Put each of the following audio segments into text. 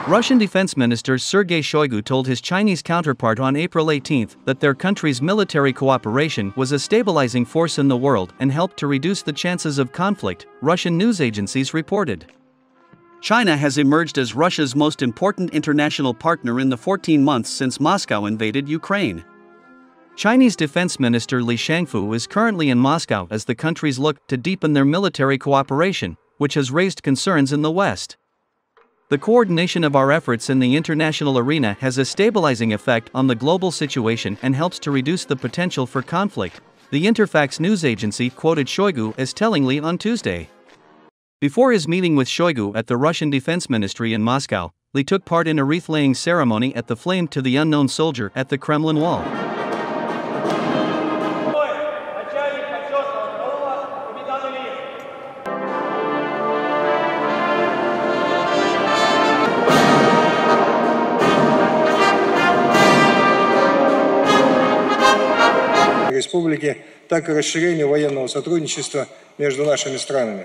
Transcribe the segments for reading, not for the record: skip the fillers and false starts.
Russian Defense Minister Sergei Shoigu told his Chinese counterpart on April 18 that their country's military cooperation was a stabilizing force in the world and helped to reduce the chances of conflict, Russian news agencies reported. China has emerged as Russia's most important international partner in the 14 months since Moscow invaded Ukraine. Chinese Defense Minister Li Shangfu is currently in Moscow as the countries look to deepen their military cooperation, which has raised concerns in the West. The coordination of our efforts in the international arena has a stabilizing effect on the global situation and helps to reduce the potential for conflict, the Interfax news agency quoted Shoigu as telling Li on Tuesday. Before his meeting with Shoigu at the Russian Defense Ministry in Moscow, Li took part in a wreath-laying ceremony at the Flame to the Unknown Soldier at the Kremlin Wall. Республики, так и расширению военного сотрудничества между нашими странами.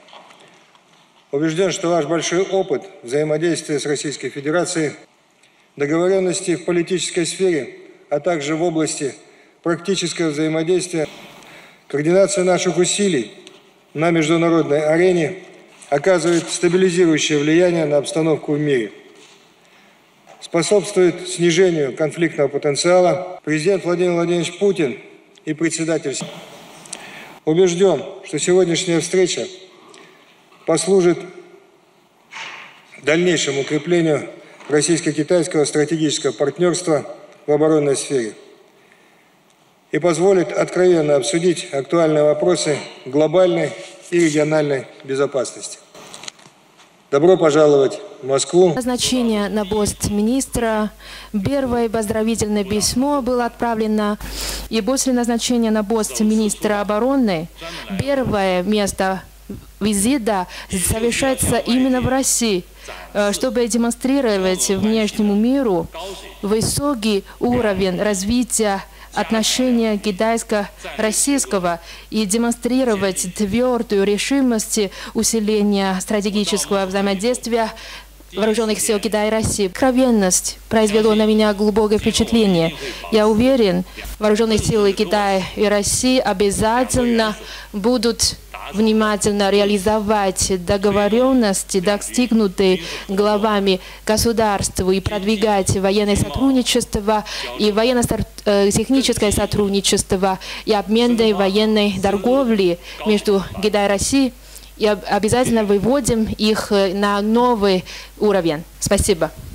Убежден, что ваш большой опыт взаимодействия с Российской Федерацией, договоренности в политической сфере, а также в области практического взаимодействия, координация наших усилий на международной арене оказывает стабилизирующее влияние на обстановку в мире, способствует снижению конфликтного потенциала. Президент Владимир Владимирович Путин и председатель убежден, что сегодняшняя встреча послужит дальнейшему укреплению российско-китайского стратегического партнерства в оборонной сфере и позволит откровенно обсудить актуальные вопросы глобальной и региональной безопасности. Добро пожаловать в Москву. Назначение на пост министра. Первое поздравительное письмо было отправлено. И после назначения на пост министра обороны первое место визита совершается именно в России, чтобы демонстрировать внешнему миру высокий уровень развития отношения китайско-российского и демонстрировать твердую решимость усиления стратегического взаимодействия вооруженных сил Китая и России. Откровенность произвела на меня глубокое впечатление. Я уверен, вооруженные силы Китая и России обязательно будут внимательно реализовать договоренности, достигнутые главами государств, и продвигать военное сотрудничество и военно-техническое сотрудничество и обмен военной торговли между Китаем и Россией. И обязательно выводим их на новый уровень. Спасибо.